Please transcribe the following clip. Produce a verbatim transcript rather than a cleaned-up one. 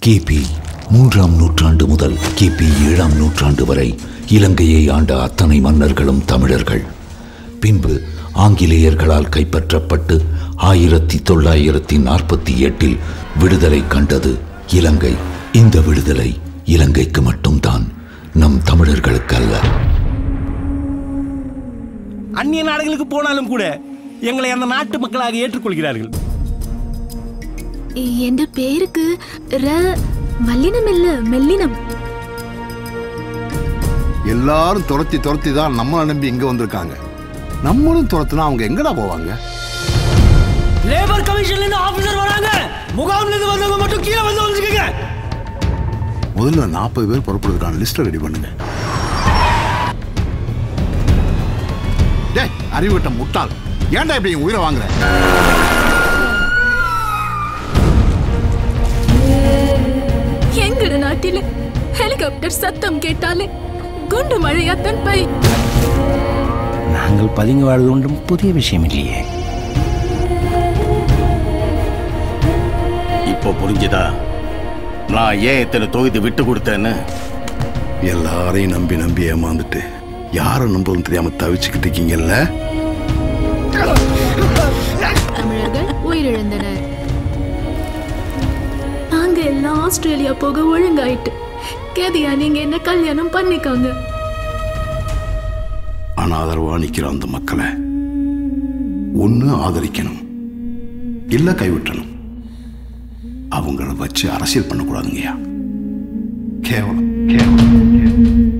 கிபி மூன்றாம் நூற்றாண்டு முதல் கிபி ஏழாம் நூற்றாண்டு வரை இலங்கையை ஆண்ட அத்தனை மன்னர்களும் தமிழர்கள். பின்பு ஆங்கிலேயர்களால் கைப்பற்றப்பட்டு ஆயிரத்தி தொள்ளாயிரத்தி நாற்பத்தி எட்டில் விடுதலை கண்டது இலங்கை. இந்த விடுதலை இலங்கைக்கு மட்டும்தான், நம் தமிழர்களுக்கு அல்ல. அந்நிய நாடுகளுக்கு போனாலும் கூட எங்களை அந்த நாட்டு மக்களாக ஏற்றுக்கொள்கிறார்கள். என்ற பேருக்கு மல்லினம் இல்ல மெல்லினம். எல்லாரும் துரத்தி துரத்தி தான் நம்மளை நம்பி இங்க வந்திருக்காங்க. நம்மளும் துரத்துனா அவங்க எங்கடா போவாங்க? லேபர் கமிஷன்ல இருந்து ஆபீசர் வராங்க. முகாம்ல இருந்து வந்தவங்க மட்டும் கீழ வந்து வந்துருக்கீங்க. முதல்ல நாற்பது பேர் புறப்படுறதுக்கான லிஸ்ட் ரெடி பண்ணுங்க. டேய் அறிவுட்ட முட்டாள், ஏன்டா இப்படி உயிரை வாங்குற? எங்கட நாட்டில ஹெலிகாப்டர் சத்தம் கேட்டாலே குண்டு மழையாத்தான் பை. நாங்கள் பதுங்கி வாழ்வது ஒன்றும் புதிய விஷயம் இல்லையே. இப்போ புரிஞ்சுதா நான் ஏன் இத்தனை தொகுதி விட்டு கொடுத்தேன்னு? எல்லாரையும் நம்பி நம்பி ஏமாந்துட்டு யாரும் நம்பவும் தெரியாம தவிச்சுக்கிட்டு இருக்கீங்கல்ல. தமிழர்கள் உயிரிழந்தனர். நாங்க எல்லாம் ஆஸ்திரேலியா போக ஒழுங்காயிட்டு கேதியா நீங்க என்ன கல்யாணம் பண்ணிக்காங்க. அனாதரவா நிக்கிற அந்த மக்களை ஒண்ணு ஆதரிக்கணும், இல்ல கைவிட்டணும். அவங்கள வச்சு அரசியல் பண்ணக்கூடாதுங்கய்யா. கேவலம் கேவலம்.